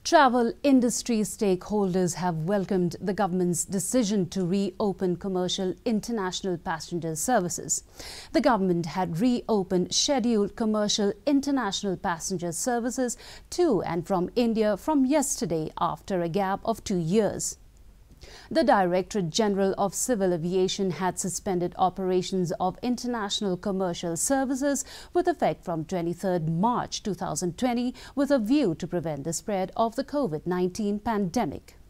Travel industry stakeholders have welcomed the government's decision to reopen commercial international passenger services. The government had reopened scheduled commercial international passenger services to and from India from yesterday after a gap of 2 years. The Directorate General of Civil Aviation had suspended operations of international commercial services with effect from 23rd March 2020 with a view to prevent the spread of the COVID-19 pandemic.